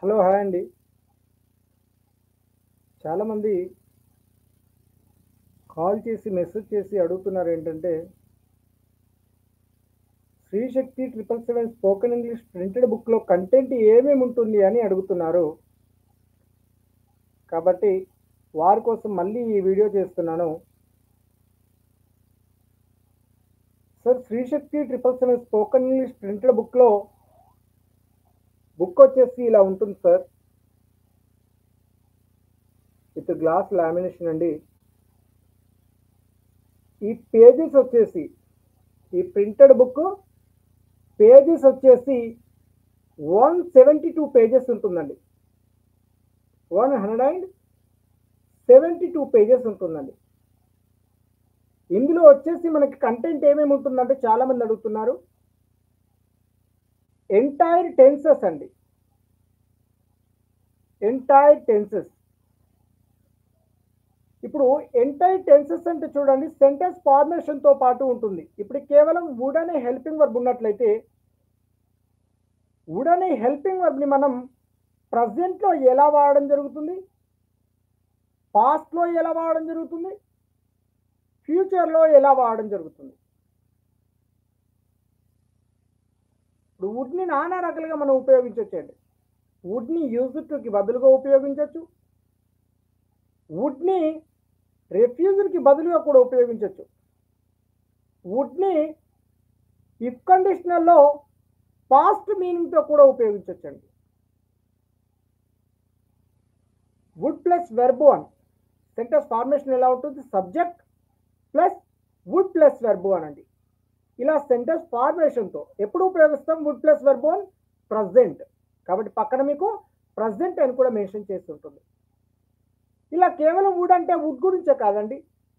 Hello hi అండి. చాలామంది call చేసి మెసేజ్ చేసి అడుగుతున్నారు ఏంటంటే శ్రీశక్తి 777 స్పోకెన్ ఇంగ్లీష్ ప్రింటెడ్ బుక్లో కంటెంట్ ఏమేమి ఉంటుంది అని అడుగుతున్నారు. కాబట్టి వారి కోసం మళ్ళీ ఈ వీడియో చేస్తున్నాను. Sir, Srishakti 777 spoken English printed బుక్లో బుక్ వచ్చేసి ఇలా ఉంటుంది సార్. విత్ గ్లాస్ లామినేషన్ అండి. ఈ పేజెస్ వచ్చేసి ఈ ప్రింటెడ్ బుక్ పేజెస్ వచ్చేసి 172 పేజెస్ ఉంటుందండి. 172 పేజెస్ ఉంటుందండి. ఇందులో వచ్చేసి మనకి కంటెంట్ ఏమేమి ఉంటుందంటే చాలామంది అడుగుతున్నారు. ఎంటైర్ టెన్సెస్ అండి. Entire tenses. ఇప్పుడు ఎంటైర్ టెన్సెస్ అంటే చూడండి, సెంటెన్స్ ఫార్మేషన్తో పాటు ఉంటుంది. ఇప్పుడు కేవలం వుడ్ అనే హెల్పింగ్ వర్బ్ ఉన్నట్లయితే వుడ్ అనే హెల్పింగ్ వర్బ్ని మనం ప్రజెంట్లో ఎలా వాడడం జరుగుతుంది, పాస్ట్లో ఎలా వాడడం జరుగుతుంది, ఫ్యూచర్లో ఎలా వాడడం జరుగుతుంది. ఇప్పుడు వుడ్ని నానా రకాలుగా మనం ఉపయోగించవచ్చండి. వుడ్ని యూజ్డ్ టుకి బదులుగా ఉపయోగించవచ్చు. వుడ్ని రిఫ్యూజ్డ్కి బదులుగా కూడా ఉపయోగించవచ్చు. వుడ్ని ఇఫ్ కండిషనల్లో పాస్ట్ మీనింగ్తో కూడా ఉపయోగించవచ్చండి. Would plus verb one sentence formation ఎలా ఉంటుంది? Subject plus would plus verb one అండి. ఇలా సెంటెన్స్ ఫార్మేషన్తో ఎప్పుడు ఉపయోగిస్తాం? Would plus verb one present. కాబట్టి పక్కన మీకు ప్రజెంట్ అని కూడా మెన్షన్ చేసి ఉంటుంది. ఇలా కేవలం వుడ్ అంటే వుడ్ గురించే కాదండి.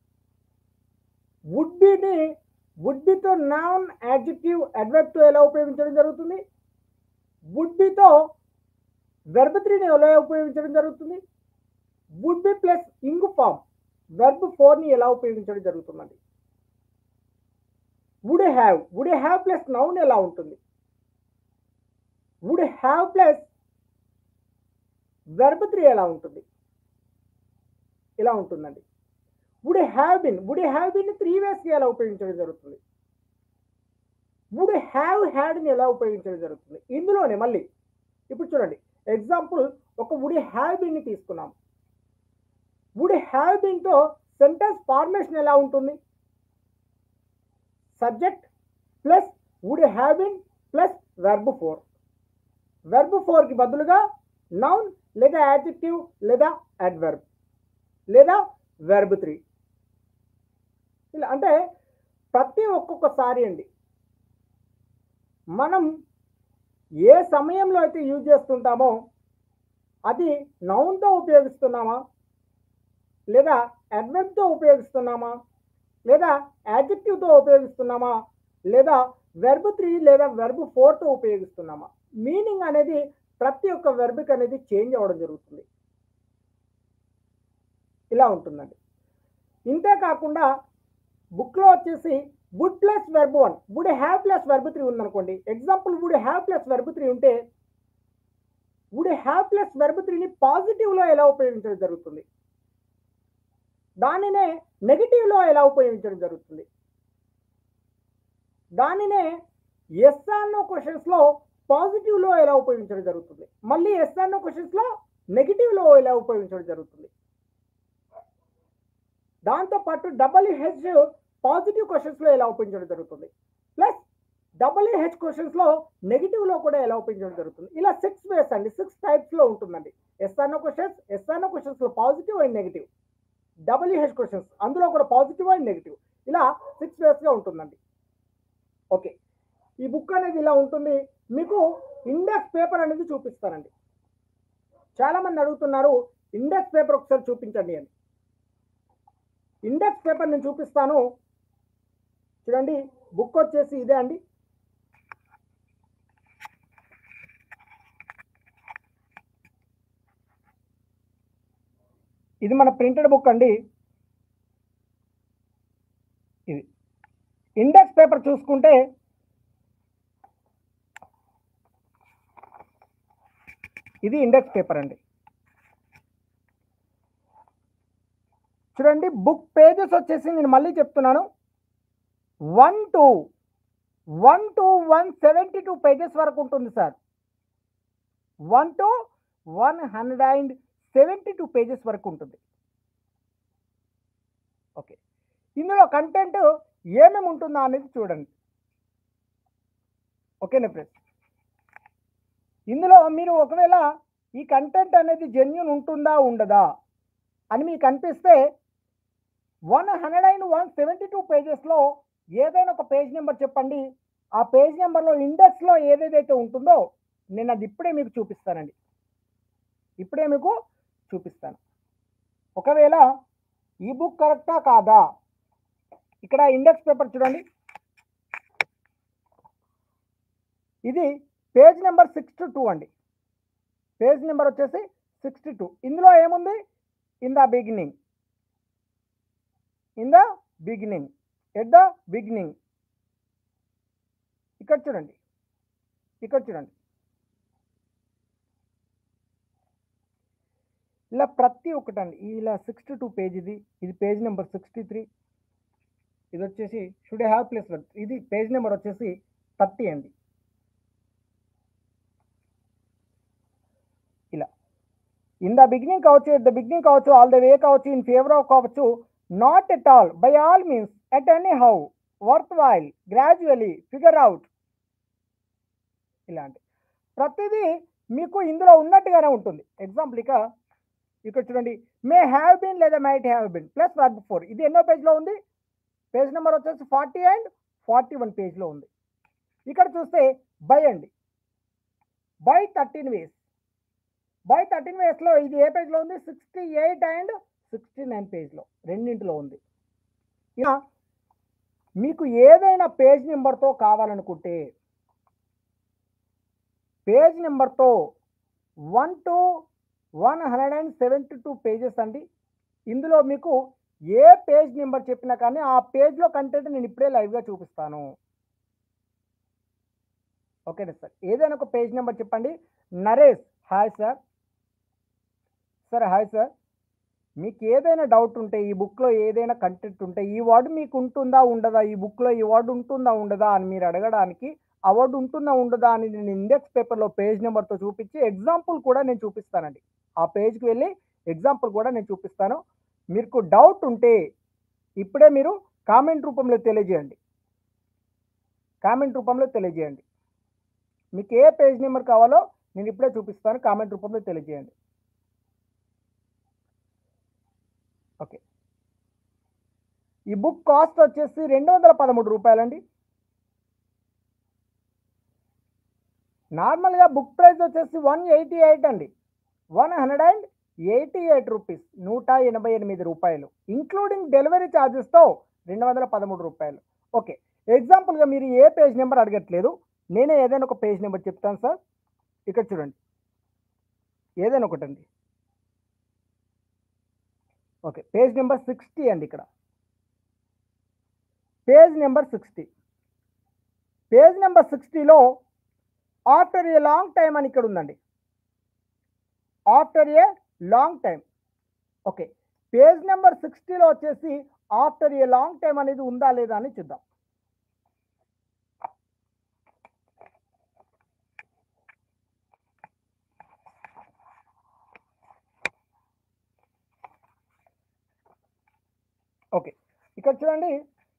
వుడ్ బిని వుడ్ బితో నౌన్, యాడ్జెక్టివ్, అడ్వర్బ్తో ఎలా ఉపయోగించడం జరుగుతుంది? వుడ్ బితో వెర్బ్ 3ని ఎలా ఉపయోగించడం జరుగుతుంది? Would be plus ing form verb 4ని ఎలా ఉపయోగించడం జరుగుతుందండి? వుడ్ హ్యావ్ ప్లస్ నౌన్ ఎలా ఉంటుంది? వుడ్ హ్యావ్ ప్లస్ వెర్బ్ 3 ఎలా ఉంటుంది? ఇలా ఉంటుందండి. వుడ్ హ్యావ్ బిన్ 3 వేస్కి ఎలా ఉపయోగించడం జరుగుతుంది? వుడ్ హ్యావ్ హ్యాడ్ని ఎలా ఉపయోగించడం జరుగుతుంది? ఇందులోనే మళ్ళీ ఇప్పుడు చూడండి, ఎగ్జాంపుల్ ఒక వుడ్ హ్యావ్ బిన్ని తీసుకున్నాం. వుడ్ హ్యావ్ బిన్తో సెంటెన్స్ ఫార్మేషన్ ఎలా ఉంటుంది? Subject plus would have been plus verb 4. Verb 4కి బదులుగా నౌన్ లేదా యాడ్జెక్టివ్ లేదా అడ్వర్బ్ లేదా వెర్బ్ 3. ఇలా అంటే ప్రతి ఒక్కొక్కసారి అండి మనం ఏ సమయంలో అయితే యూజ్ చేస్తుంటామో అది నౌన్తో ఉపయోగిస్తున్నామా, లేదా అడ్వర్బ్తో ఉపయోగిస్తున్నామా, లేదా యాడ్జెక్టివ్తో ఉపయోగిస్తున్నామా, లేదా వెర్బ్ 3 లేదా వెర్బ్ 4తో ఉపయోగిస్తున్నామా, మీనింగ్ అనేది ప్రతి ఒక్క వెర్బ్కి అనేది చేంజ్ అవ్వడం జరుగుతుంది. ఇలా ఉంటుందండి. ఇంతే కాకుండా బుక్లో వచ్చేసి would plus verb 1, would have plus verb 3 ఉందనుకోండి. Example would have plus verb 3 ఉంటే వుడ్ హ్యావ్ ప్లస్ వెర్బ్ 3ని పాజిటివ్లో ఎలా ఉపయోగించడం జరుగుతుంది? దానినే నెగిటివ్లో ఎలా ఉపయోగించడం జరుగుతుంది? దానినే ఎస్ అన్నో క్వశ్చన్స్లో పాజిటివ్లో ఎలా ఉపయోగించడం జరుగుతుంది? మళ్ళీ ఎస్ అన్నో క్వశ్చన్స్లో నెగిటివ్లో ఎలా ఉపయోగించడం జరుగుతుంది? దాంతోపాటు WH పాజిటివ్ క్వశ్చన్స్లో ఎలా ఉపయోగించడం జరుగుతుంది? ప్లస్ WH క్వశ్చన్స్లో నెగిటివ్లో కూడా ఎలా ఉపయోగించడం జరుగుతుంది? ఇలా 6 వేస్ అండి, 6 టైప్స్లో ఉంటుందండి. ఎస్ అన్నో క్వశ్చన్స్లో positive and negative, WH questions అందులో కూడా పాజిటివ్ అండ్ నెగిటివ్, ఇలా 6 వేస్గా ఉంటుందండి. ఓకే, ఈ బుక్ అనేది ఇలా ఉంటుంది. మీకు ఇండెక్స్ పేపర్ అనేది చూపిస్తానండి. చాలామంది అడుగుతున్నారు ఇండెక్స్ పేపర్ ఒకసారి చూపించండి అని. ఇండెక్స్ పేపర్ నేను చూపిస్తాను. చూడండి, బుక్ వచ్చేసి ఇదే అండి. ఇది మన ప్రింటెడ్ బుక్ అండి. ఇది ఇండెక్స్ పేపర్ చూసుకుంటే ఇది ఇండెక్స్ పేపర్ అండి. చూడండి, బుక్ పేజెస్ వచ్చేసి నేను మళ్ళీ చెప్తున్నాను, 1 to 172 పేజెస్ వరకు ఉంటుంది సార్. 1 to 172 పేజెస్ వరకు ఉంటుంది. ఓకే, ఇందులో కంటెంట్ ఏమేమి ఉంటుందా అనేది చూడండి. ఓకేనా ఫ్రెండ్స్, ఇందులో మీరు ఒకవేళ ఈ కంటెంట్ అనేది జెన్యూన్ ఉంటుందా ఉండదా అని మీకు అనిపిస్తే 172 పేజెస్లో ఏదైనా ఒక పేజ్ నెంబర్ చెప్పండి. ఆ పేజ్ నెంబర్లో ఇండెక్స్లో ఏదేదైతే ఉంటుందో నేను అది ఇప్పుడే మీకు చూపిస్తానండి. ఒకవేళ ఈ బుక్ కరెక్టా కాదా, ఇక్కడ ఇండెక్స్ పేపర్ చూడండి, ఇది పేజ్ నెంబర్ 62 అండి. పేజ్ నెంబర్ వచ్చేసి 62. ఇందులో ఏముంది, in the beginning, at the beginning. ఇక్కడ చూడండి, ఇలా ప్రతి ఒక్కటండి, ఇలా 62 పేజ్, ఇది పేజ్ నెంబర్ 63, ఇది వచ్చేసి షుడ్ హ్యావ్ ప్లేస్, ఇది పేజ్ నెంబర్ వచ్చేసి 30 అండి. ఇలా ఇన్ ద బిగినింగ్ కావచ్చు, ఎట్ ద బిగినింగ్ కావచ్చు, ఆల్ ద వే కావచ్చు, ఇన్ ఫేవర్ ఆఫ్ కావచ్చు, not at all, by all means, at anyhow, worth while, gradually, figure out, ఇలాంటి ప్రతిదీ మీకు ఇందులో ఉన్నట్టుగానే ఉంటుంది. ఎగ్జాంపుల్ ఇక్కడ చూడండి, మే హ్యావ్ బీన్ లేదా might have been plus verb 4. ఇది ఎన్నో పేజ్లో ఉంది, పేజ్ నెంబర్ వచ్చేసి 40 and 41 పేజ్లో ఉంది. ఇక్కడ చూస్తే బై అండి, బై 13 వేస్, బై 13 వేస్లో ఇది ఏ పేజ్లో ఉంది, 68 and 69 పేజ్లో, రెండింటిలో ఉంది. ఇలా మీకు ఏదైనా పేజ్ నెంబర్తో కావాలనుకుంటే, పేజ్ నెంబర్తో 1 to 172 పేజెస్ అండి. ఇందులో మీకు ఏ పేజ్ నెంబర్ చెప్పినా కానీ ఆ పేజ్లో కంటెంట్ నేను ఇప్పుడే లైవ్గా చూపిస్తాను. ఓకేనా సార్, ఏదైనా ఒక పేజ్ నెంబర్ చెప్పండి. Naresh, hi sir. Hi sir, మీకు ఏదైనా డౌట్ ఉంటే, ఈ బుక్లో ఏదైనా కంటెంట్ ఉంటే, ఈ వర్డ్ మీకు ఉంటుందా ఉండదా, ఈ బుక్లో ఈ వర్డ్ ఉంటుందా ఉండదా అని మీరు అడగడానికి, ఆ వర్డ్ ఉంటుందా ఉండదా అని నేను ఇండెక్స్ పేపర్లో పేజ్ నెంబర్తో చూపించి ఎగ్జాంపుల్ కూడా నేను చూపిస్తానండి. ఆ పేజ్కి వెళ్ళి ఎగ్జాంపుల్ కూడా నేను చూపిస్తాను. మీకు డౌట్ ఉంటే ఇప్పుడే మీరు కామెంట్ రూపంలో తెలియజేయండి. మీకు ఏ పేజ్ నెంబర్ కావాలో నేను ఇప్పుడే చూపిస్తాను, కామెంట్ రూపంలో తెలియజేయండి. ఓకే, ఈ బుక్ కాస్ట్ వచ్చేసి 213 రూపాయలండి. నార్మల్గా బుక్ ప్రైస్ వచ్చేసి 188 అండి, 188 రూపీస్, 188 రూపాయలు, ఇంక్లూడింగ్ డెలివరీ ఛార్జెస్తో 213 రూపాయలు. ఓకే, ఎగ్జాంపుల్గా మీరు ఏ పేజ్ నెంబర్ అడగట్లేదు, నేనే ఏదైనా ఒక పేజ్ నెంబర్ చెప్తాను సార్. ఇక్కడ చూడండి, ఏదైనా ఒకటండి. ఓకే, పేజ్ నెంబర్ 60 అండి. ఇక్కడ పేజ్ నెంబర్ 60లో ఆఫ్టర్ ఏ లాంగ్ టైం అని ఇక్కడ ఉందండి, after a long time. Okay, page number 60లో వచ్చేసి ఆఫ్టర్ ఏ లాంగ్ టైం అనేది ఉందా లేదా అని చూద్దాం. ఓకే, ఇక్కడ చూడండి,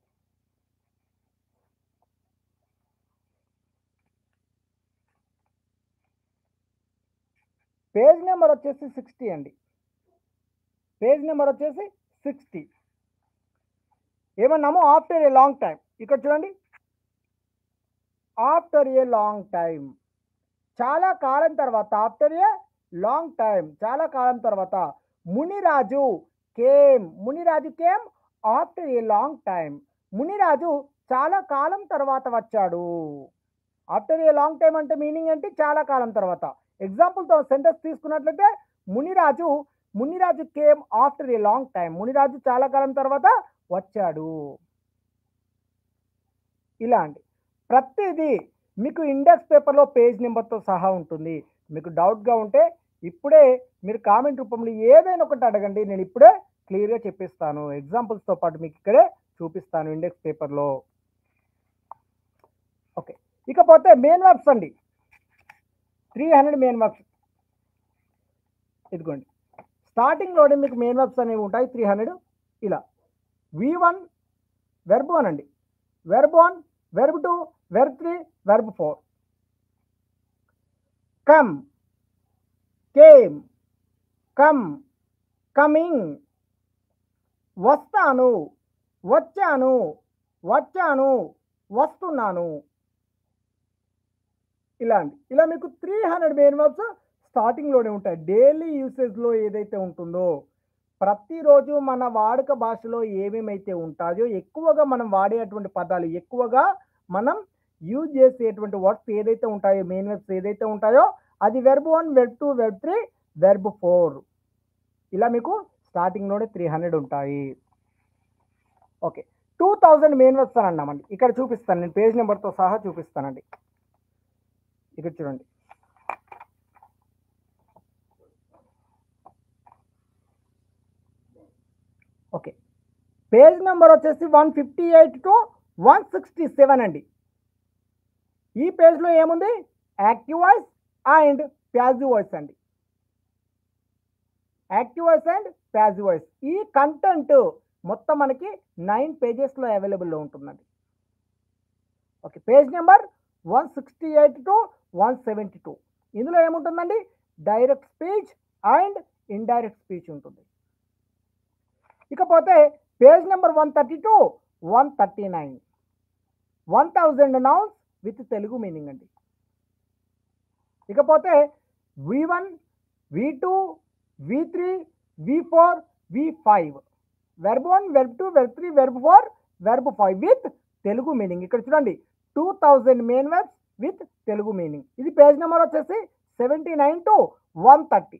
పేజ్ నెంబర్ వచ్చేసి 60 అండి. పేజ్ నెంబర్ వచ్చేసి 60. ఏమన్నాము, ఆఫ్టర్ ఏ లాంగ్ టైం. ఇక్కడ చూడండి, ఆఫ్టర్ ఏ లాంగ్ టైం, చాలా కాలం తర్వాత, ఆఫ్టర్ ఏ లాంగ్ టైం, చాలా కాలం తర్వాత. Muniraju came after a long time. Muniraju చాలా కాలం తర్వాత వచ్చాడు. ఆఫ్టర్ ఏ లాంగ్ టైం అంటే మీనింగ్ ఏంటి, చాలా కాలం తర్వాత. ఎగ్జాంపుల్తో సెంటెన్స్ తీసుకున్నట్లయితే Muniraju came after a long time, Muniraju చాలా కాలం తర్వాత వచ్చాడు. ఇలా అండి, ప్రతిదీ మీకు ఇండెక్స్ పేపర్లో పేజ్ నెంబర్తో సహా ఉంటుంది. మీకు డౌట్గా ఉంటే ఇప్పుడే మీరు కామెంట్ రూపంలో ఏదైనా ఒకటి అడగండి, నేను ఇప్పుడే క్లియర్గా చెప్పిస్తాను. ఎగ్జాంపుల్స్తో పాటు మీకు ఇక్కడే చూపిస్తాను ఇండెక్స్ పేపర్లో. ఓకే, ఇకపోతే మెయిన్ వర్బ్స్ అండి. 300 మెయిన్ వర్బ్స్. ఇదిగోండి, స్టార్టింగ్లోనే మీకు మెయిన్ వర్బ్స్ అనేవి ఉంటాయి 300. ఇలా V1 వెర్బ్ 1 అండి, verb 1, verb 2, verb 3, verb 4. Come, came, come, coming. వస్తాను, వచ్చాను, వచ్చాను, వస్తున్నాను. ఇలా మీకు 300 మెయిన్ వర్బ్స్ స్టార్టింగ్లోనే ఉంటాయి. డైలీ యూసేజ్లో ఏదైతే ఉంటుందో, ప్రతిరోజు మన వాడుక భాషలో ఏమేమైతే ఉంటాయో, ఎక్కువగా మనం వాడేటువంటి పదాలు, ఎక్కువగా మనం యూజ్ చేసేటువంటి వర్డ్స్ ఏదైతే ఉంటాయో, మెయిన్ వర్బ్స్ ఏదైతే ఉంటాయో, అది వెర్బ్ 1, వెర్బ్ 2, వెర్బ్ 3, వెర్బ్ 4. ఇలా మీకు స్టార్టింగ్లోనే 300 ఉంటాయి. ఓకే, 2000 మెయిన్ వర్బ్స్ అని అన్నామండి. ఇక్కడ చూపిస్తాను, నేను పేజ్ నెంబర్తో సహా చూపిస్తానండి. ఇక్కడ చూడండి, ఓకే, పేజ్ నెంబర్ వచ్చేసి 158 to 167 అండి. ఈ పేజ్లో ఏముంది? Active voice and passive voice అండి. Active voice and passive voice. ఈ కంటెంట్ మొత్తం మనకి 9 పేజెస్లో అవైలబుల్లో ఉంటుందండి. Okay, page number 168 to 172. ఇందులో ఏముంటుందండి? Direct speech and indirect speech ఉంటుంది. ఇకపోతే page number 132, 139, 1000 nouns with Telugu meaning అండి. ఇకపోతే V1, V2, V3, V4, V5. Verb 1, verb 2, verb 3, verb 4, verb 5 with Telugu meaning. ఇక్కడ చూడండి, 2000 main verbs with Telugu meaning. ఇది పేజ్ నెంబర్ వచ్చేసి 79 to 130.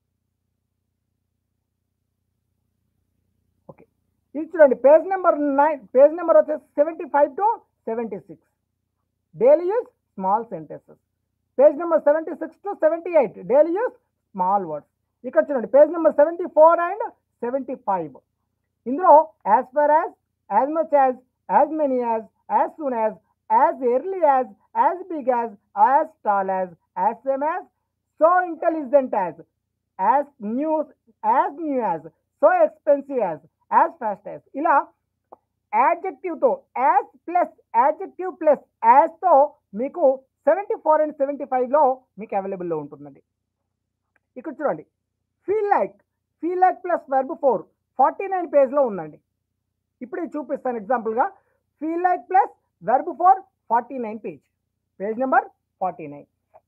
ఓకే, ఇది చూడండి, పేజ్ నెంబర్ 9, పేజ్ నెంబర్ వచ్చేసి 75 to 76. Daily use small sentences. Page number 76 to 78, daily use small words. ఇక్కడ చూడండి, page number 74 and 75. ఇందులో as far as much as many as soon as early as big as tall as same as, so intelligent as new as, so expensive as fast as. ఇలా యాడ్జెక్టివ్తో adjective plus యాజ్తో మీకు 74 and 75లో మీకు అవైలబుల్లో ఉంటుందండి. ఇక్కడ చూడండి, feel like plus verb 4 49 పేజ్లో ఉందండి. ఇప్పుడు ఇది చూపిస్తాను ఎగ్జాంపుల్గా. Feel like plus verb 4 49 page, page number 49.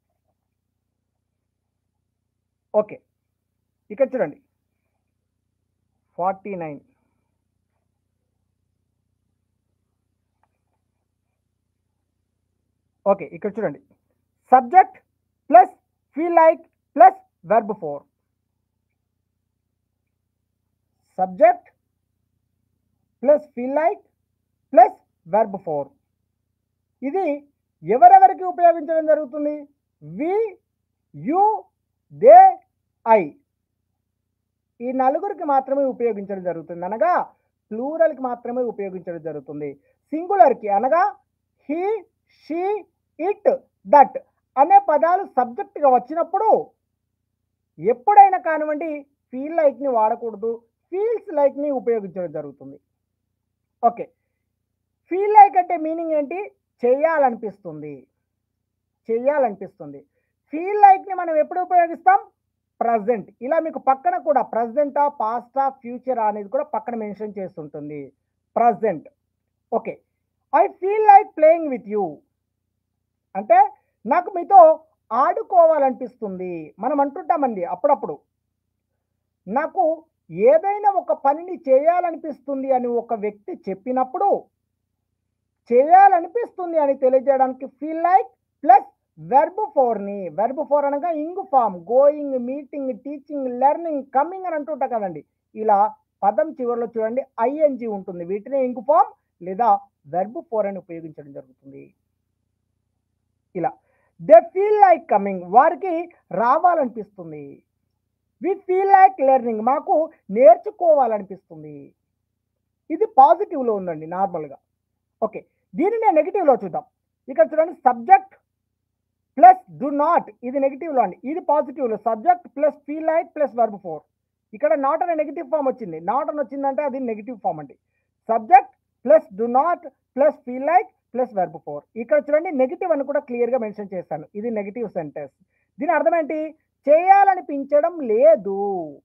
Okay, ఇక్కడ చూడండి 49. ఓకే, ఇక్కడ చూడండి, subject plus feel like plus verb 4. Subject plus feel like plus verb 4. ఇది ఎవరెవరికి ఉపయోగించడం జరుగుతుంది? వి, యు, దే, ఐ, ఈ నలుగురికి మాత్రమే ఉపయోగించడం జరుగుతుంది. అనగా ప్లూరల్కి మాత్రమే ఉపయోగించడం జరుగుతుంది. సింగులర్కి అనగా హీ, షీ, ఇట్, దట్ అనే పదాలు సబ్జెక్ట్గా వచ్చినప్పుడు ఎప్పుడైనా కానివ్వండి ఫీల్ లైక్ని వాడకూడదు, ఫీల్స్ లైక్ని ఉపయోగించడం జరుగుతుంది. ఓకే, ఫీల్ లైక్ అంటే మీనింగ్ ఏంటి? చేయాలనిపిస్తుంది. ఫీల్ లైక్ని మనం ఎప్పుడు ఉపయోగిస్తాం? ప్రజెంట్. ఇలా మీకు పక్కన కూడా ప్రజెంటా, పాస్టా, ఫ్యూచరా అనేది కూడా పక్కన మెన్షన్ చేస్తుంటుంది. Present. Okay, I feel like playing with you అంటే నాకు మీతో ఆడుకోవాలనిపిస్తుంది. మనం అంటుంటామండి అప్పుడప్పుడు, నాకు ఏదైనా ఒక పనిని చేయాలనిపిస్తుంది అని ఒక వ్యక్తి చెప్పినప్పుడు, చేయాలనిపిస్తుంది అని తెలియజేయడానికి ఫీల్ లైక్ ప్లస్ వెర్బ్ 4ని, వెర్బ్ 4 అనగా ing form, going, meeting, teaching, learning, coming అని అంటుంటా కదండి. ఇలా పదం చివరిలో చూడండి ఐఎన్జి ఉంటుంది. వీటిని ఇంగ్ ఫామ్ లేదా వెర్బ్ 4 అని ఉపయోగించడం జరుగుతుంది. ఇలా దే ఫీల్ లైక్ కమింగ్, వారికి రావాలనిపిస్తుంది. వి ఫీల్ లైక్ లెర్నింగ్, మాకు నేర్చుకోవాలనిపిస్తుంది. ఇది పాజిటివ్లో ఉందండి నార్మల్గా. ఓకే, దీనినే నెగిటివ్లో చూద్దాం. ఇక్కడ చూడండి, సబ్జెక్ట్ ప్లస్ డు నాట్, ఇది నెగిటివ్లో అండి. ఇది పాజిటివ్లో, subject plus feel like plus verb four. ఇక్కడ నాట్ అనే నెగిటివ్ ఫామ్ వచ్చింది. నాట్ అని వచ్చిందంటే అది నెగిటివ్ ఫామ్ అండి. Subject plus do not plus feel like plus verb four. ఇక్కడ చూడండి, నెగిటివ్ అని కూడా క్లియర్గా మెన్షన్ చేస్తాను. ఇది నెగిటివ్ సెంటెన్స్. దీని అర్థం ఏంటి? చేయాలనిపించడం లేదు.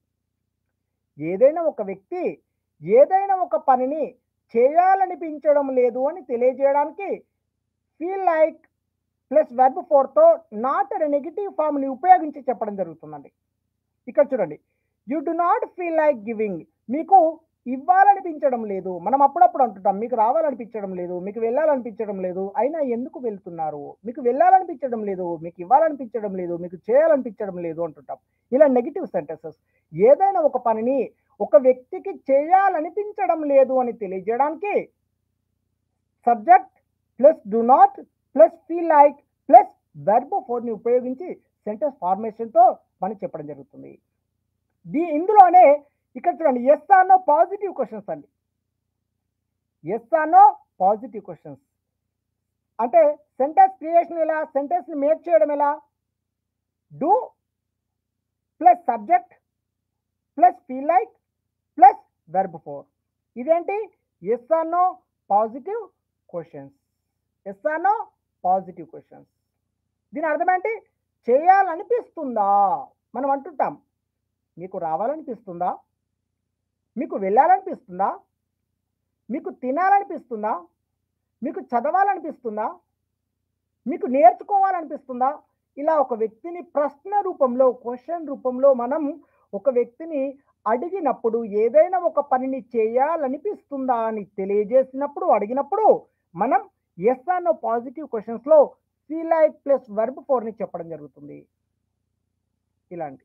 ఏదైనా ఒక వ్యక్తి ఏదైనా ఒక పనిని చేయాలనిపించడం లేదు అని తెలియజేయడానికి ఫీల్ లైక్ ప్లస్ వర్బ్ ఫోర్తో నాట్ అనే నెగిటివ్ ఫామ్ని ఉపయోగించి చెప్పడం జరుగుతుందండి. ఇక్కడ చూడండి, you do not feel like giving, మీకు ఇవ్వాలనిపించడం లేదు. మనం అప్పుడప్పుడు అంటుంటాం, మీకు రావాలనిపించడం లేదు, మీకు వెళ్ళాలనిపించడం లేదు, అయినా ఎందుకు వెళ్తున్నారు? మీకు వెళ్ళాలనిపించడం లేదు, మీకు ఇవ్వాలనిపించడం లేదు, మీకు చేయాలనిపించడం లేదు అంటుంటాం. ఇలా నెగిటివ్ సెంటెన్సెస్. ఏదైనా ఒక పనిని ఒక వ్యక్తికి చేయాలనిపించడం లేదు అని తెలియజేయడానికి subject plus do not plus feel like plus verb ఫోర్ని ఉపయోగించి సెంటెన్స్ ఫార్మేషన్తో మనం చెప్పడం జరుగుతుంది. ఇందులోనే ఇక్కడ చూడండి, yes or no positive questions అండి. Yes or no positive questions అంటే సెంటెన్స్ క్రియేషన్ ఎలా, సెంటెన్స్ని మేక్ చేయడం ఎలా? Do plus subject plus feel like plus verb four. ఇదేంటి? Yes or no positive questions. Yes or no positive questions. దీని అర్థం ఏంటి? చేయాలనిపిస్తుందా? మనం అంటుంటాం, మీకు రావాలనిపిస్తుందా? మీకు వెళ్ళాలనిపిస్తుందా? మీకు తినాలనిపిస్తుందా? మీకు చదవాలనిపిస్తుందా? మీకు నేర్చుకోవాలనిపిస్తుందా? ఇలా ఒక వ్యక్తిని ప్రశ్న రూపంలో, క్వశ్చన్ రూపంలో మనం ఒక వ్యక్తిని అడిగినప్పుడు, ఏదైనా ఒక పనిని చేయాలనిపిస్తుందా అని తెలియజేసినప్పుడు, అడిగినప్పుడు మనం ఎస్ ఆర్ నో పాజిటివ్ క్వశ్చన్స్లో ఫీల్ లైక్ ప్లస్ వర్బ్ ఫోర్ని చెప్పడం జరుగుతుంది. ఇలాంటి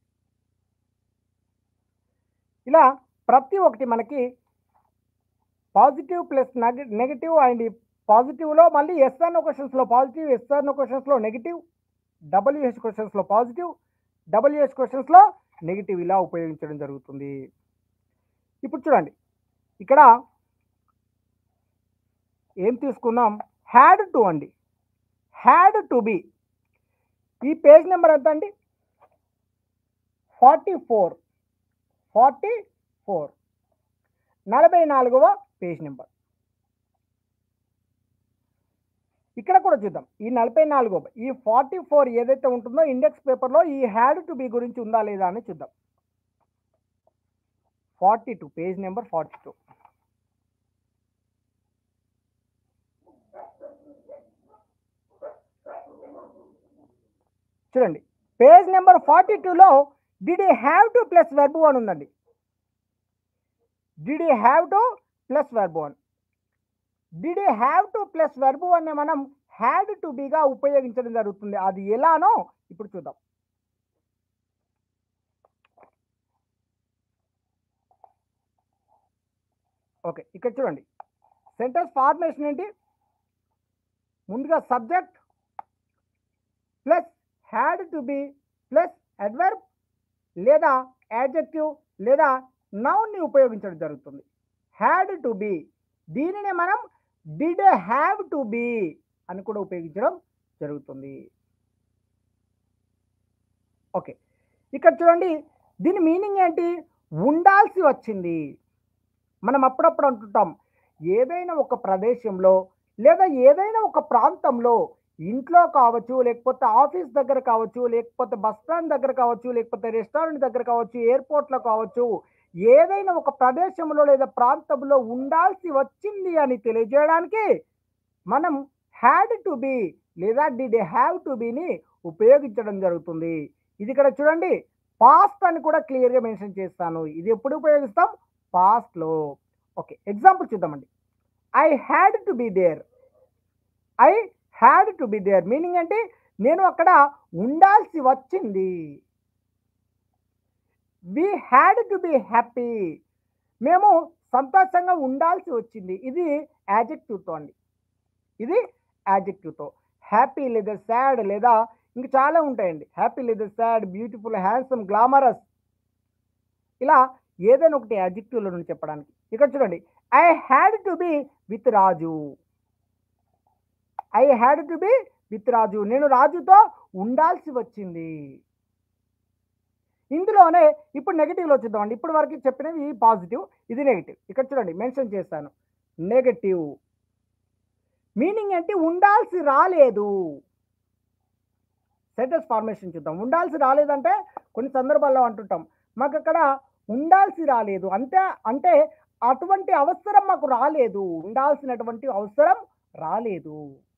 ఇలా ప్రతి ఒక్కటి మనకి పాజిటివ్ ప్లస్ నెగిటివ్ అండ్ పాజిటివ్లో మళ్ళీ ఎస్ ఆర్ నో క్వశ్చన్స్లో పాజిటివ్, ఎస్ ఆర్ నో క్వశ్చన్స్లో నెగిటివ్, డబ్ల్యూహెచ్ క్వశ్చన్స్లో పాజిటివ్, డబ్ల్యూహెచ్ క్వశ్చన్స్లో నెగిటివ్, ఇలా ఉపయోగించడం జరుగుతుంది. ఇప్పుడు చూడండి, ఇక్కడ ఏం తీసుకున్నాం? హ్యాడ్ టు అండి. Had to be. ఈ పేజ్ నెంబర్ ఎంత అండి? 44. 44వ పేజ్ నెంబర్. ఇక్కడ కూడా చూద్దాం. ఈ 44వ, ఈ 44 ఏదైతే ఉంటుందో ఇండెక్స్ పేపర్లో ఈ హ్యాడ్ టు బి గురించి ఉందా లేదా అని చూద్దాం. 42, పేజ్ నెంబర్ 42. చూడండి, పేజ్ నెంబర్ 42లో did he have to plus verb one ఉందండి. Did he have to plus verb one. Did he have to plus verb one మనం హ్యాడ్ టు బిగా ఉపయోగించడం జరుగుతుంది. అది ఎలానో ఇప్పుడు చూద్దాం. ఓకే, ఇక్కడ చూడండి, సెంటెన్స్ ఫార్మేషన్ ఏంటి? ముందుగా subject plus had to be plus adverb లేదా యాడ్జెక్టివ్ లేదా నౌన్ని ఉపయోగించడం జరుగుతుంది. హ్యాడ్ టు బి, దీనిని మనం డిడ్ హ్యావ్ టు బి అని కూడా ఉపయోగించడం జరుగుతుంది. ఓకే, ఇక్కడ చూడండి, దీని మీనింగ్ ఏంటి? ఉండాల్సి వచ్చింది. మనం అప్పుడప్పుడు అంటుంటాం, ఏదైనా ఒక ప్రదేశంలో లేదా ఏదైనా ఒక ప్రాంతంలో, ఇంట్లో కావచ్చు, లేకపోతే ఆఫీస్ దగ్గర కావచ్చు, లేకపోతే బస్ స్టాండ్ దగ్గర కావచ్చు, లేకపోతే రెస్టారెంట్ దగ్గర కావచ్చు, ఎయిర్పోర్ట్లో కావచ్చు, ఏదైనా ఒక ప్రదేశంలో లేదా ప్రాంతంలో ఉండాల్సి వచ్చింది అని తెలియజేయడానికి మనం హ్యాడ్ టు బి లేదా డిడ్ హ్యావ్ టు బిని ఉపయోగించడం జరుగుతుంది. ఇది ఇక్కడ చూడండి, పాస్ట్ అని కూడా క్లియర్గా మెన్షన్ చేస్తాను. ఇది ఎప్పుడు ఉపయోగిస్తాం? పాస్ట్లో. ఓకే, ఎగ్జాంపుల్ చూద్దామండి. I had to be there. I had to be there meaning ఏంటి? నేను అక్కడ ఉండాల్సి వచ్చింది. We had to be happy. మేము సంతోషంగా ఉండాల్సి వచ్చింది. ఇది యాడ్జెక్టివ్తో అండి. ఇది యాడ్జెక్టివ్తో. హ్యాపీ లేదా సాడ్ లేదా ఇంక చాలా ఉంటాయండి. హ్యాపీ లేదా సాడ్, బ్యూటిఫుల్, హ్యాండ్సమ్, గ్లామరస్ ఇలా ఏదైనా ఒకటి అడ్జెక్టివ్‌లో నుండి చెప్పడానికి. ఇక్కడ చూడండి. I had to be with Raju. I had to be with Raju. నేను రాజుతో ఉండాల్సి వచ్చింది. ఇందులోనే ఇప్పుడు నెగెటివ్‌లో చూద్దామండి. ఇప్పటి వరకు చెప్పినవి పాజిటివ్, ఇది నెగెటివ్. ఇక్కడ చూడండి మెన్షన్ చేశాను. నెగెటివ్. మీనింగ్ ఏంటి? ఉండాల్సి రాలేదు. సెంటెన్స్ ఫార్మేషన్ చూద్దాం. ఉండాల్సి రాలేదంటే కొన్ని సందర్భాల్లో అంటుంటాం. మాకక్కడ ఉండాల్సి రాలేదు. అంటే అటువంటి అవసరం మాకు రాలేదు. ఉండాల్సినటువంటి అవసరం రాలేదు.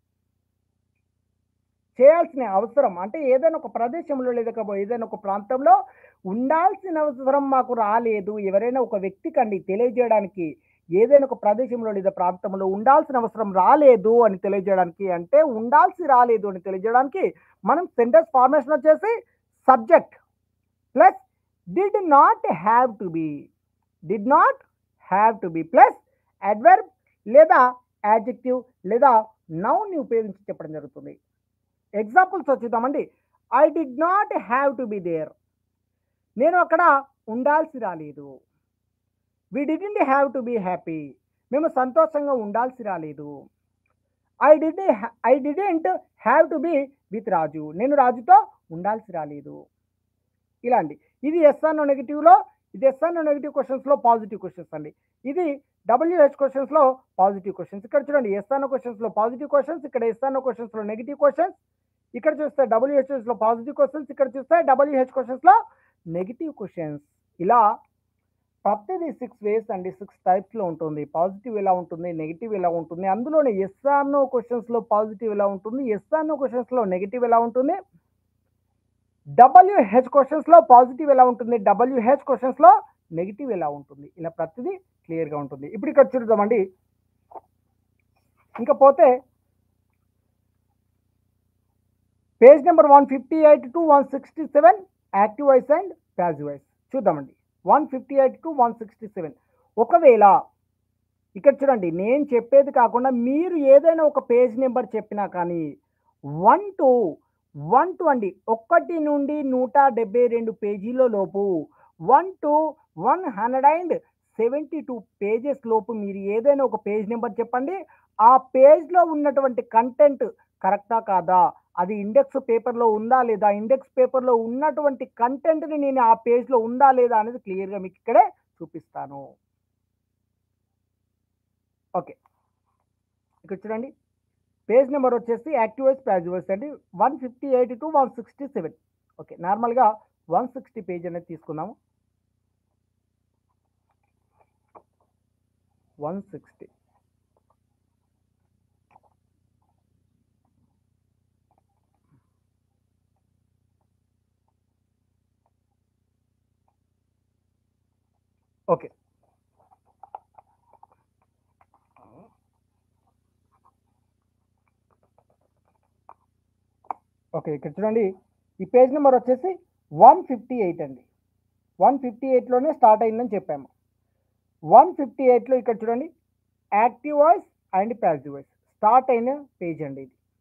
చేయాల్సిన అవసరం అంటే ఏదైనా ఒక ప్రదేశంలో లేదా ఏదైనా ఒక ప్రాంతంలో ఉండాల్సిన అవసరం మాకు రాలేదు. ఎవరైనా ఒక వ్యక్తికండి తెలియజేయడానికి ఏదైనా ఒక ప్రదేశంలో లేదా ప్రాంతంలో ఉండాల్సిన అవసరం రాలేదు అని తెలియజేయడానికి, అంటే ఉండాల్సి రాలేదు అని తెలియజేయడానికి మనం సెంటెన్స్ ఫార్మేషన్ వచ్చేసి subject plus did not have to be. Did not have to be plus adverb లేదా యాడ్జెక్టివ్ లేదా నౌన్ ఉపయోగించి చెప్పడం జరుగుతుంది. ఎగ్జాంపుల్స్ వచ్చేద్దామండి. I did not have to be there. నేను అక్కడ ఉండాల్సి రాలేదు. We didn't have to be happy. మేము సంతోషంగా ఉండాల్సి రాలేదు. I didn't have to be with Raju. నేను రాజుతో ఉండాల్సి రాలేదు. ఇలా అండి. ఇది ఎస్ ఆర్ నో నెగిటివ్లో, ఇది ఎస్ ఆర్ నో నెగిటివ్ క్వశ్చన్స్లో పాజిటివ్ క్వశ్చన్స్ అండి. ఇది WH క్వశ్చన్స్లో పాజిటివ్ క్వశ్చన్స్. ఇక్కడ చూడండి ఎస్ ఆర్ నో క్వశ్చన్స్లో పాజిటివ్ క్వశ్చన్స్, ఇక్కడ ఎస్ ఆర్ నో క్వశ్చన్స్లో నెగిటివ్ క్వశ్చన్స్. ఇక్కడ చూస్తే WHలో పాజిటివ్ క్వశ్చన్స్, ఇక్కడ చూస్తే WH క్వశ్చన్స్లో నెగిటివ్ క్వశ్చన్స్. ఇలా ప్రతిదీ 6 వేస్ అండి, 6 టైప్స్లో ఉంటుంది. పాజిటివ్ ఎలా ఉంటుంది, నెగిటివ్ ఎలా ఉంటుంది, అందులోనే ఎస్ ఆర్ నో క్వశ్చన్స్లో పాజిటివ్ ఎలా ఉంటుంది, ఎస్ ఆర్ నో క్వశ్చన్స్లో నెగిటివ్ ఎలా ఉంటుంది, WH క్వశ్చన్స్లో పాజిటివ్ ఎలా ఉంటుంది, WH క్వశ్చన్స్లో నెగిటివ్ ఎలా ఉంటుంది, ఇలా ప్రతిదీ క్లియర్గా ఉంటుంది. ఇప్పుడు ఇక్కడ చూద్దామండి. ఇంకా పోతే page number 158 to 167 active voice and passive voice చూద్దామండి. 158 to 167. ఒకవేళ ఇక్కడ చూడండి, నేను చెప్పేది కాకుండా మీరు ఏదైనా ఒక పేజ్ నెంబర్ చెప్పినా కానీ 1 to అండి 1 నుండి 172 పేజీల లోపు 1 to 172 పేజెస్ లోపు మీరు ఏదైనా ఒక పేజ్ నెంబర్ చెప్పండి. ఆ పేజ్లో ఉన్నటువంటి కంటెంట్ కరెక్టా కాదా, అది ఇండెక్స్ పేపర్లో ఉందా లేదా, ఇండెక్స్ పేపర్లో ఉన్నటువంటి కంటెంట్ని నేను ఆ పేజ్లో ఉందా లేదా అనేది క్లియర్గా మీకు ఇక్కడే చూపిస్తాను. ఓకే, ఇక్కడ చూడండి పేజ్ నెంబర్ వచ్చేసి యాక్టివ్ వాయిస్ ప్యాసివ్ వాయిస్ అండి. 158 to 167. ఓకే, నార్మల్గా 160 పేజ్ అనేది తీసుకుందాము. 160. ఓకే, ఓకే ఇక్కడ చూడండి ఈ పేజ్ నెంబర్ వచ్చేసి 158 అండి. 158లోనే స్టార్ట్ అయిందని చెప్పాము. 158లో ఇక్కడ చూడండి active voice and passive voice start అయిన పేజ్ అండి.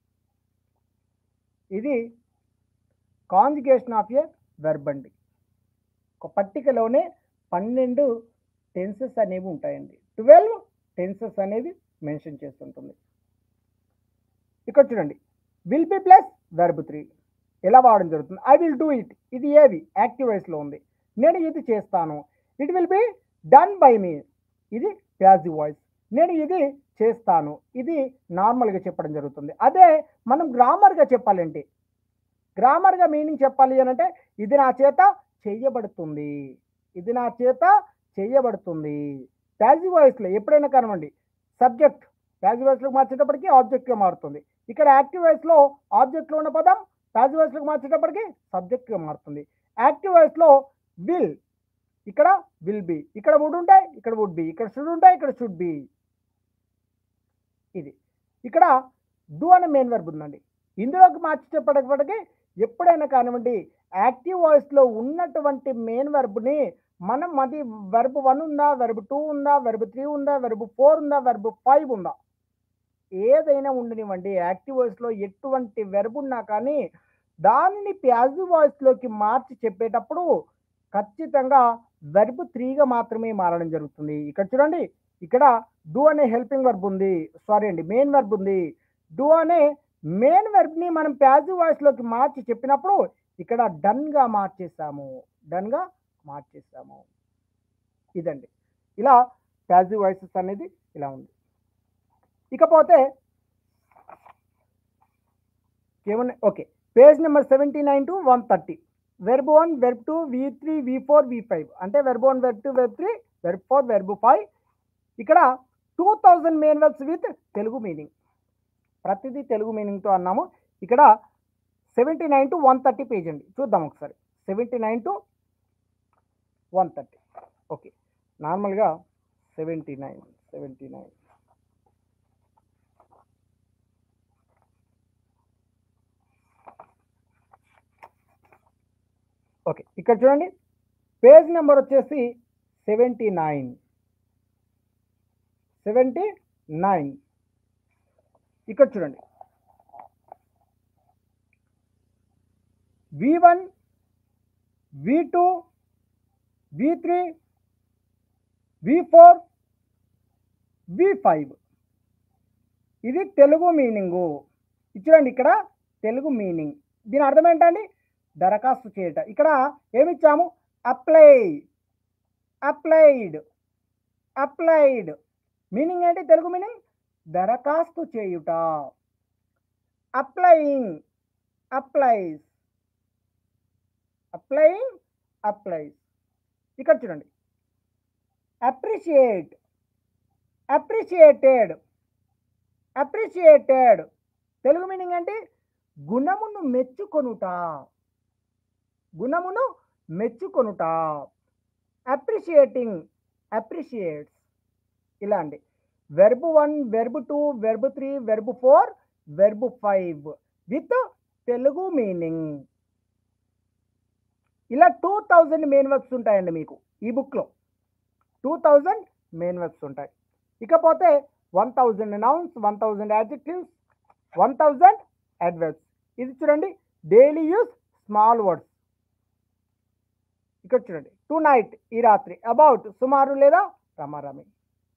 ఇది కాంజుగేషన్ ఆఫ్ ఏ వెర్బ్ అండి. ఒక పట్టికలోనే 12 టెన్సెస్ అనేవి ఉంటాయండి. 12 టెన్సెస్ అనేవి మెన్షన్ చేస్తుంటుంది. ఇక్కడ చూడండి విల్ బి ప్లస్ వెర్బ్ 3 ఎలా వాడడం జరుగుతుంది. ఐ విల్ డూ ఇట్, ఇది ఏది యాక్టివ్ వాయిస్లో ఉంది. నేను ఇది చేస్తాను. It will be done by me, ఇది ప్యాసివ్ వాయిస్. నేను ఇది చేస్తాను, ఇది నార్మల్గా చెప్పడం జరుగుతుంది. అదే మనం గ్రామర్గా చెప్పాలంటే, గ్రామర్గా మీనింగ్ చెప్పాలి అని అంటే ఇది నా చేత చేయబడుతుంది, ఇది నా చేత చేయబడుతుంది. ప్యాసివ్ వాయిస్లో ఎప్పుడైనా కనవండి సబ్జెక్ట్ ప్యాసివ్ వాయిస్లోకి మార్చేటప్పటికి ఆబ్జెక్ట్గా మారుతుంది. ఇక్కడ యాక్టివ్ వాయిస్లో ఆబ్జెక్ట్లో ఉన్న పదం ప్యాసివ్ వాయిస్లోకి మార్చేటప్పటికి సబ్జెక్ట్గా మారుతుంది. యాక్టివ్ వాయిస్లో విల్, ఇక్కడ విల్ బి, ఇక్కడ వుడ్ ఉంటాయి, ఇక్కడ వుడ్ బి, ఇక్కడ షుడ్ ఉంటాయి, ఇక్కడ షుడ్ బి. ఇది ఇక్కడ డూ అనే మెయిన్ వెర్బ్ ఉందండి. ఇందులోకి మార్చి చెప్పేటప్పటికి ఎప్పుడైనా కానివ్వండి యాక్టివ్ వాయిస్లో ఉన్నటువంటి మెయిన్ వెర్బ్ని మనం అది వెర్బ్ 1 ఉందా, వెర్బ్ 2 ఉందా, వెర్బ్ 3 ఉందా, వెర్బ్ 4 ఉందా, వెర్బ్ 5 ఉందా, ఏదైనా ఉండనివ్వండి, యాక్టివ్ వాయిస్లో ఎటువంటి వెర్బ్ ఉన్నా కానీ దానిని ప్యాసివ్ వాయిస్లోకి మార్చి చెప్పేటప్పుడు ఖచ్చితంగా వెర్బ్ 3గా మాత్రమే మారడం జరుగుతుంది. ఇక్కడ చూడండి, ఇక్కడ డూ అనే హెల్పింగ్ వర్బ్ ఉంది, సారీ అండి మెయిన్ వెర్బ్ ఉంది. డూ అనే మెయిన్ వెర్బ్ని మనం ప్యాసివ్ వాయిస్లోకి మార్చి చెప్పినప్పుడు ఇక్కడ డన్గా మార్చేసాము, డన్గా మార్చేసాము. ఇదండి, ఇలా ప్యాసివ్ వాయిసెస్ అనేది ఇలా ఉంది. ఇకపోతే ఏమన్నా okay, page number 79 to 130. Verb 1, verb 2, V3, V4, V5 అంటే verb 1, verb 2, verb 3, verb 4, verb 5. ఇక్కడ 2000 main verbs with Telugu meaning, ప్రతిదీ తెలుగు మీనింగ్తో అన్నాము. ఇక్కడ 79 to 130 పేజ్ అండి, చూద్దాం ఒకసారి. 79 to 130. ఓకే, నార్మల్గా 79. ఓకే, ఇక్కడ చూడండి, పేజ్ నెంబర్ వచ్చేసి 79. ఇక్కడ చూడండి, V1, V2, V3, V4, V5 ఇది తెలుగు మీనింగు. ఇచ్చారండి ఇక్కడ తెలుగు మీనింగ్. దీని అర్థం ఏంటండి? దరఖాస్తు చేయట. ఇక్కడ ఏమిచ్చాము? అప్లైడ్ మీనింగ్ ఏంటి? తెలుగు మీనింగ్ దరఖాస్తు చేయుట. అప్లైస్. ఇక్కడ చూడండి, అప్రిషియేటెడ్ తెలుగు మీనింగ్ ఏంటి? గుణమును మెచ్చుకొనుట. అప్రిషియేట్స్ ఇలా అండి. Verb 1, verb 2, verb 3, verb 4, verb 5 with Telugu meaning. ఇలా 2000 మెయిన్ వర్బ్స్ ఉంటాయండి మీకు ఈ బుక్లో. 2000 మెయిన్ వర్బ్స్ ఉంటాయి. ఇకపోతే 1000 నౌన్స్, 1000 యాడ్జెక్టివ్స్, 1000 అడ్వర్బ్స్. ఇది చూడండి, డైలీ యూస్ స్మాల్ వర్డ్స్. ఇక్కడ చూడండి, టు నైట్ ఈ రాత్రి, అబౌట్ సుమారు లేదా రమారమి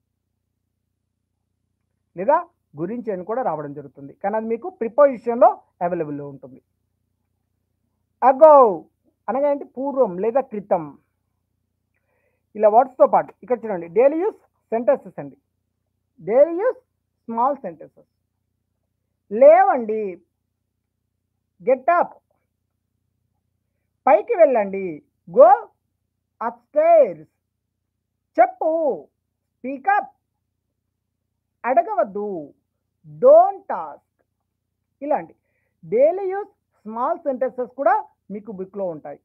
లేదా గురించి అని కూడా రావడం జరుగుతుంది, కానీ అది మీకు ప్రిపోజిషన్లో అవైలబుల్లో ఉంటుంది. అగో అనగా ఏంటి? పూర్వం లేదా క్రితం. ఇలా వర్డ్స్తో పాటు ఇక్కడ చూడండి, డైలీ యూస్ సెంటెన్సెస్ అండి, డైలీ యూస్ స్మాల్ సెంటెన్సెస్. లేవండి, గెట్ అప్, పైకి వెళ్ళండి, గో అప్స్టైర్స్, చెప్పు, స్పీకప్, అడగవద్దు, డోంట్ ఆస్క్. ఇలాంటి డైలీ యూస్ స్మాల్ సెంటెన్సెస్ కూడా మీకు బుక్లో ఉంటాయి.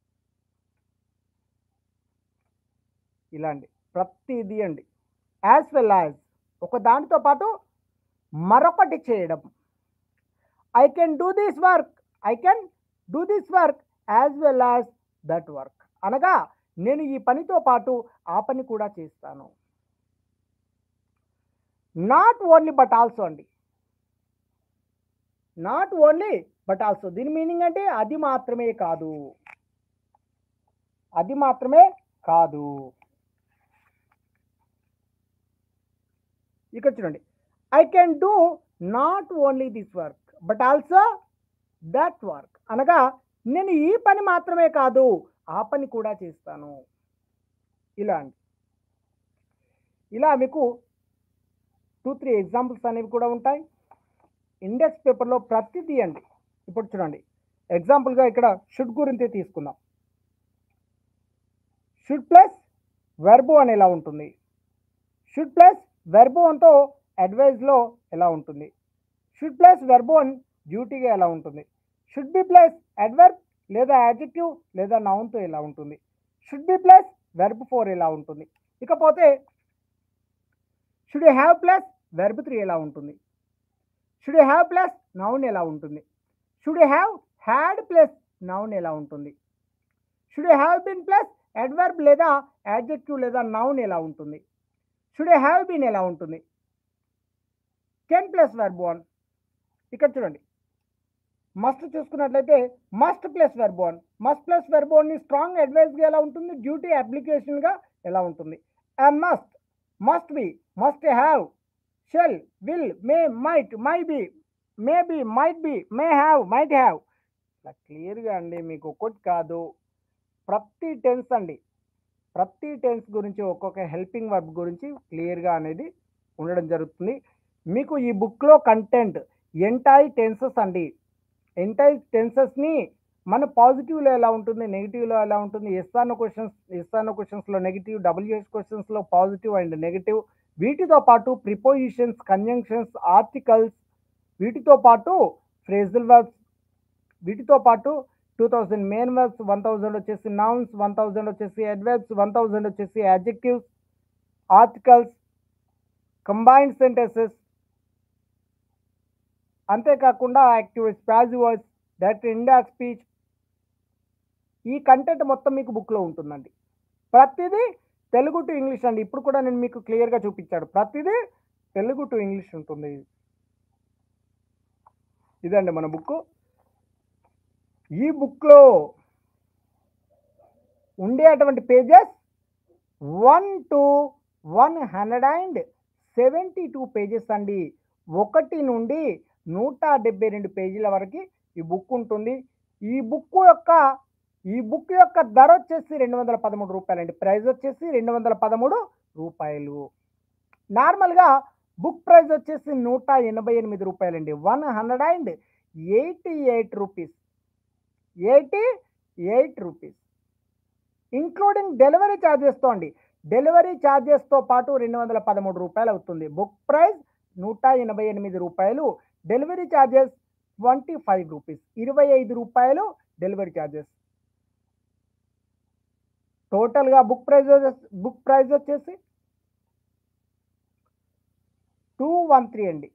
ఇలాంటి ప్రతిదీ అండి. యాజ్ వెల్ యాజ్ ఒక దానితో పాటు మరొకటి చేయడం. I can do this work as well as that work అనగా నేను ఈ పనితో పాటు ఆ పని కూడా చేస్తాను. నాట్ ఓన్లీ బట్ ఆల్సో అండి, నాట్ ఓన్లీ బట్ ఆల్సో దీని మీనింగ్ అంటే అది మాత్రమే కాదు. ఇక్కడ చూడండి, I can do not only this work but also that work అనగా నేను ఈ పని మాత్రమే కాదు ఆ పని కూడా చేస్తాను. ఇలా అండి. ఇలా మీకు 2-3 ఎగ్జాంపుల్స్ అనేవి కూడా ఉంటాయి ఇండెక్స్ పేపర్లో ప్రతిదీ అండి. ఇప్పుడు చూడండి, ఎగ్జాంపుల్గా ఇక్కడ షుడ్ గురించి తీసుకుందాం. షుడ్ ప్లస్ వెర్బ్ 1 ఎలా ఉంటుంది? షుడ్ ప్లస్ వెర్బ్ 1తో అడ్వైజ్లో ఎలా ఉంటుంది? షుడ్ ప్లస్ వెర్బ్ 1 డ్యూటీగా ఎలా ఉంటుంది? షుడ్ బి ప్లస్ అడ్వర్బ్ లేదా యాడ్జెక్టివ్ లేదా నౌన్తో ఎలా ఉంటుంది? షుడ్ బి ప్లస్ వెర్బ్ 4 ఎలా ఉంటుంది? ఇకపోతే షుడ్ హ్యావ్ ప్లస్ వెర్బ్ 3 ఎలా ఉంటుంది? షుడ్ హ్యావ్ ప్లస్ నౌన్ ఎలా ఉంటుంది? Should have had plus noun ఎలా ఉంటుంది? Should have been plus adverb లేదా యాడ్జెక్టివ్ లేదా నౌన్ ఎలా ఉంటుంది? షుడ్ హ్యావ్ బిన్ ఎలా ఉంటుంది? Can plus verb one. ఇక్కడ చూడండి, మస్ట్ చూసుకున్నట్లయితే must plus verb one. Must plus verb వన్ని స్ట్రాంగ్ అడ్వైజ్గా ఎలా ఉంటుంది, డ్యూటీ అప్లికేషన్గా ఎలా ఉంటుంది. Must, must be, must have, shall, will, may, might, my be, may be, might be, may have, might have. ఇలా క్లియర్గా అండి, మీకు ఒక్కటి కాదు, ప్రతి టెన్స్ అండి, ప్రతి టెన్స్ గురించి ఒక్కొక్క హెల్పింగ్ వర్బ్ గురించి క్లియర్గా అనేది ఉండడం జరుగుతుంది. మీకు ఈ బుక్లో కంటెంట్ ఎంటైర్ టెన్సెస్ అండి. ఎంటైర్ టెన్సెస్ని మన పాజిటివ్లో ఎలా ఉంటుంది, నెగిటివ్లో ఎలా ఉంటుంది, ఎస్ ఆర్ నో క్వశ్చన్స్లో నెగిటివ్, డబ్ల్యూహెచ్ క్వశ్చన్స్లో పాజిటివ్ అండ్ నెగిటివ్, వీటితో పాటు ప్రిపోజిషన్స్, కంజంక్షన్స్, ఆర్టికల్స్, వీటితో పాటు ఫ్రేజల్ వర్బ్స్, వీటితో పాటు 2000 మెయిన్ వర్బ్స్, 1000 వచ్చేసి నౌన్స్, 1000 వచ్చేసి అడ్వర్బ్స్, 1000 వచ్చేసి యాడ్జెక్టివ్స్, ఆర్టికల్స్, కంబైన్డ్ సెంటెన్సెస్, అంతేకాకుండా active voice, passive voice, direct indirect speech. ఈ కంటెంట్ మొత్తం మీకు బుక్లో ఉంటుందండి. ప్రతిదీ తెలుగు టు ఇంగ్లీష్ అండి. ఇప్పుడు కూడా నేను మీకు క్లియర్గా చూపించాడు, ప్రతిదీ తెలుగు టు ఇంగ్లీష్ ఉంటుంది. ఇదండి మన బుక్. ఈ బుక్లో ఉండేటువంటి పేజెస్ 1 to 172 పేజెస్ అండి. 1 నుండి 172 పేజీల వరకు ఈ బుక్ ఉంటుంది. ఈ బుక్ యొక్క ధర వచ్చేసి 213 రూపాయలండి. ప్రైస్ వచ్చేసి 213 రూపాయలు. నార్మల్గా బుక్ ప్రైస్ వచ్చేసి 188 రూపాయలండి. 188 రూపీస్, 88 రూపీస్ ఇంక్లూడింగ్ డెలివరీ ఛార్జెస్తో అండి. డెలివరీ ఛార్జెస్తో పాటు 213 రూపాయలు అవుతుంది. బుక్ ప్రైస్ 188 రూపాయలు, డెలివరీ ఛార్జెస్ 25 రూపీస్, 25 రూపాయలు డెలివరీ ఛార్జెస్. టోటల్గా బుక్ ప్రైస్ వచ్చేసి 213 అండి.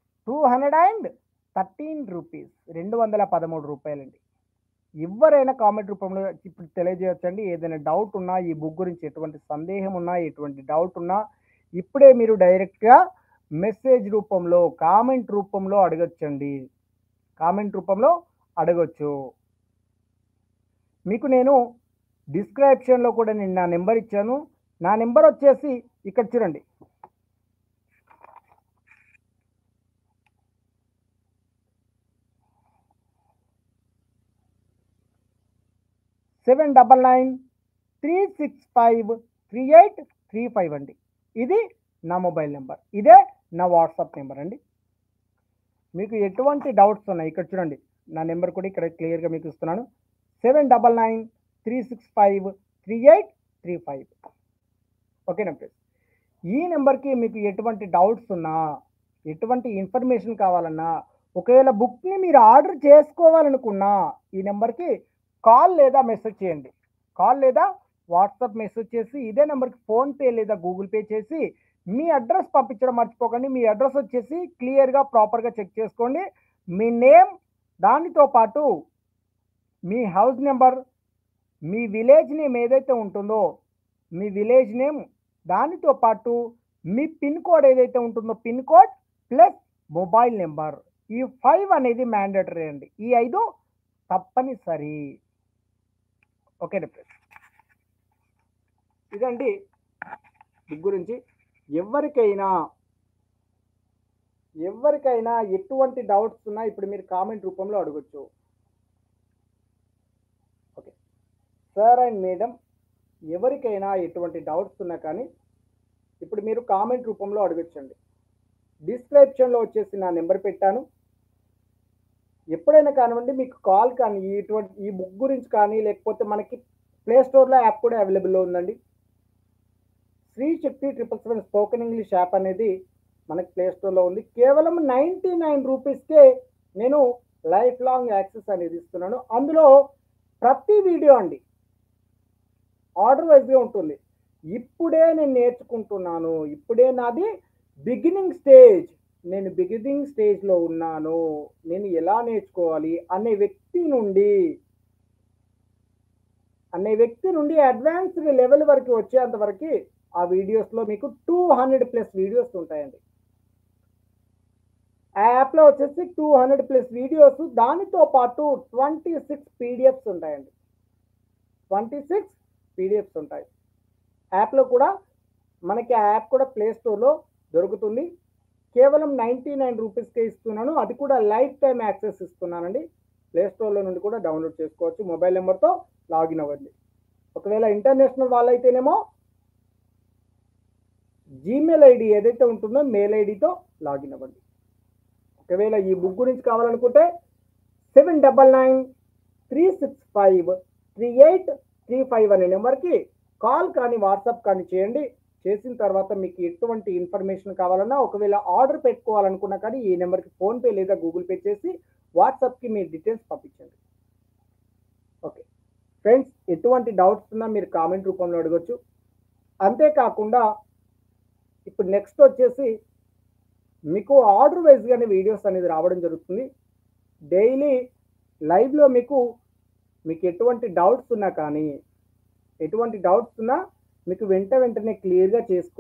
213 రూపీస్, 213 రూపాయలండి. ఎవరైనా కామెంట్ రూపంలో ఇప్పుడు తెలియజేయచ్చండి. ఏదైనా డౌట్ ఉన్నా, ఈ బుక్ గురించి ఎటువంటి సందేహం ఉన్నా, ఎటువంటి డౌట్ ఉన్నా ఇప్పుడే మీరు డైరెక్ట్గా మెసేజ్ రూపంలో, కామెంట్ రూపంలో అడగచ్చండి. కామెంట్ రూపంలో అడగచ్చు. మీకు నేను డిస్క్రిప్షన్లో కూడా నేను నా నెంబర్ ఇచ్చాను. నా నెంబర్ వచ్చేసి ఇక్కడ చూడండి, 7993653835 అండి. ఇది నా మొబైల్ నెంబర్, ఇదే నా వాట్సాప్ నెంబర్ అండి. మీకు ఎటువంటి డౌట్స్ ఉన్నాయి ఇక్కడ చూడండి, నా నెంబర్ కూడా ఇక్కడ క్లియర్గా మీకు ఇస్తున్నాను. 7993653835. ఓకేనా ఫ్రెండ్స్? ఈ నెంబర్కి మీకు ఎటువంటి డౌట్స్ ఉన్నా, ఎటువంటి ఇన్ఫర్మేషన్ కావాలన్నా, ఒకవేళ బుక్ని మీరు ఆర్డర్ చేసుకోవాలనుకున్నా ఈ నెంబర్కి కాల్ లేదా మెసేజ్ చేయండి. కాల్ లేదా వాట్సాప్ మెసేజ్ చేసి ఇదే నెంబర్కి ఫోన్పే లేదా గూగుల్ పే చేసి మీ అడ్రస్ పంపించడం మర్చిపోకండి. మీ అడ్రస్ వచ్చేసి క్లియర్గా ప్రాపర్గా చెక్ చేసుకోండి. మీ నేమ్, దానితో పాటు మీ హౌస్ నెంబర్, మీ విలేజ్ నేమ్ ఏదైతే ఉంటుందో మీ విలేజ్ నేమ్, దానితో పాటు మీ పిన్ కోడ్ ఏదైతే ఉంటుందో pin code plus mobile number. ఈ 5 అనేది మ్యాండేటరీ అండి. ఈ 5 తప్పనిసరి. ఓకేనా ఫ్రెండ్స్? ఇదండి బుక్ గురించి. ఎవరికైనా ఎటువంటి డౌట్స్ ఉన్నా ఇప్పుడు మీరు కామెంట్ రూపంలో అడగచ్చు. ఓకే సార్ అండ్ మేడం, ఎవరికైనా ఎటువంటి డౌట్స్ ఉన్నా కానీ ఇప్పుడు మీరు కామెంట్ రూపంలో అడగచ్చండి. డిస్క్రిప్షన్లో వచ్చేసి నా నెంబర్ పెట్టాను. ఎప్పుడైనా కానివ్వండి, మీకు కాల్ కానీ ఈ బుక్ గురించి కానీ, లేకపోతే మనకి ప్లే స్టోర్లో యాప్ కూడా అవైలబుల్లో ఉందండి. Shri Shakti 777 spoken English app అనేది మనకి ప్లే స్టోర్లో ఉంది. కేవలం 99 రూపీస్కే నేను లైఫ్ లాంగ్ యాక్సెస్ అనేది ఇస్తున్నాను. అందులో ప్రతి వీడియో అండి ఆర్డర్ వైజ్గా ఉంటుంది. ఇప్పుడే నేను నేర్చుకుంటున్నాను, ఇప్పుడే నాది బిగినింగ్ స్టేజ్, నేను బిగినింగ్ స్టేజ్లో ఉన్నాను, నేను ఎలా నేర్చుకోవాలి అనే వ్యక్తి నుండి అడ్వాన్స్డ్ లెవెల్ వరకు వచ్చేంతవరకు ఆ వీడియోస్లో మీకు 200+ వీడియోస్ ఉంటాయండి. ఆ యాప్లో వచ్చేసి 200+ వీడియోస్, దానితో పాటు 26 పీడిఎఫ్స్ ఉంటాయండి. 26 పీడిఎఫ్స్ ఉంటాయి. యాప్లో కూడా మనకి ఆ యాప్ కూడా ప్లే స్టోర్లో దొరుకుతుంది. కేవలం 99 రూపీస్కే ఇస్తున్నాను. అది కూడా లైఫ్ టైం యాక్సెస్ ఇస్తున్నానండి. ప్లే స్టోర్లో నుండి కూడా డౌన్లోడ్ చేసుకోవచ్చు. మొబైల్ నెంబర్తో లాగిన్ అవ్వండి. ఒకవేళ ఇంటర్నేషనల్ వాళ్ళైతేనేమో జీమెయిల్ ఐడి ఏదైతే ఉంటుందో మెయిల్ ఐడితో లాగిన్ అవ్వండి. ఒకవేళ ఈ బుక్ గురించి కావాలనుకుంటే 7993653835 అనే నెంబర్కి కాల్ కానీ వాట్సాప్ కానీ చేయండి. చేసిన తర్వాత మీకు ఎటువంటి ఇన్ఫర్మేషన్ కావాలన్నా, ఒకవేళ ఆర్డర్ పెట్టుకోవాలనుకున్నా కానీ ఈ నెంబర్కి ఫోన్పే లేదా గూగుల్ పే చేసి వాట్సాప్కి మీ డీటెయిల్స్ పంపించండి. ఓకే ఫ్రెండ్స్, ఎటువంటి డౌట్స్ ఉన్నా మీరు కామెంట్ రూపంలో అడగొచ్చు. అంతేకాకుండా ఇప్పుడు నెక్స్ట్ వచ్చేసి మీకు ఆర్డర్ వైజ్గానే వీడియోస్ అనేది రావడం జరుగుతుంది. డైలీ లైవ్లో మీకు ఎటువంటి డౌట్స్ ఉన్నా కానీ, మీకు వెంటనే క్లియర్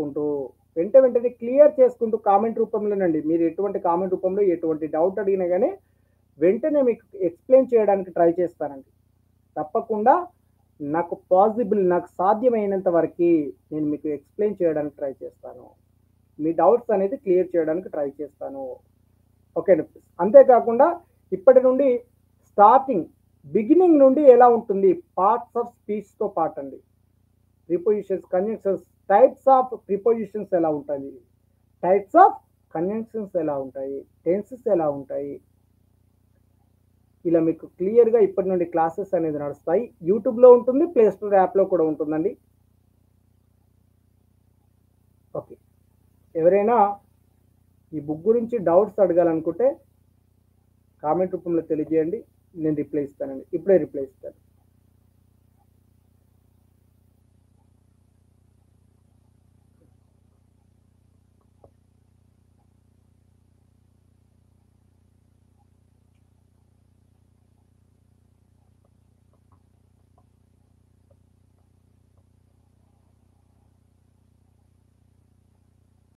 చేసుకుంటూ కామెంట్ రూపంలోనండి, మీరు ఎటువంటి కామెంట్ రూపంలో ఎటువంటి డౌట్ అడిగినా కానీ వెంటనే మీకు ఎక్స్ప్లెయిన్ చేయడానికి ట్రై చేస్తానండి. తప్పకుండా నాకు సాధ్యమైనంత వరకు నేను మీకు ఎక్స్ప్లెయిన్ చేయడానికి ట్రై చేస్తాను. మీ డౌట్స్ అనేది క్లియర్ చేయడానికి ట్రై చేస్తాను. ఓకేనా? అంతేకాకుండా ఇప్పటి నుండి బిగినింగ్ నుండి ఎలా ఉంటుంది, పార్ట్స్ ఆఫ్ స్పీచ్తో పాటు అండి, prepositions, conjunctions, types of prepositions ఎలా ఉంటాయి, టైప్స్ ఆఫ్ కంజంక్షన్స్ ఎలా ఉంటాయి, టెన్సెస్ ఎలా ఉంటాయి, ఇలా మీకు క్లియర్గా ఇప్పటి నుండి క్లాసెస్ అనేది నడుస్తాయి. యూట్యూబ్లో ఉంటుంది, ప్లే స్టోర్ యాప్లో కూడా ఉంటుందండి. ఓకే, ఎవరైనా ఈ బుక్ గురించి డౌట్స్ అడగాలనుకుంటే కామెంట్ రూపంలో తెలియజేయండి, నేను రిప్లై ఇస్తానండి. ఇప్పుడే రిప్లై ఇస్తాను.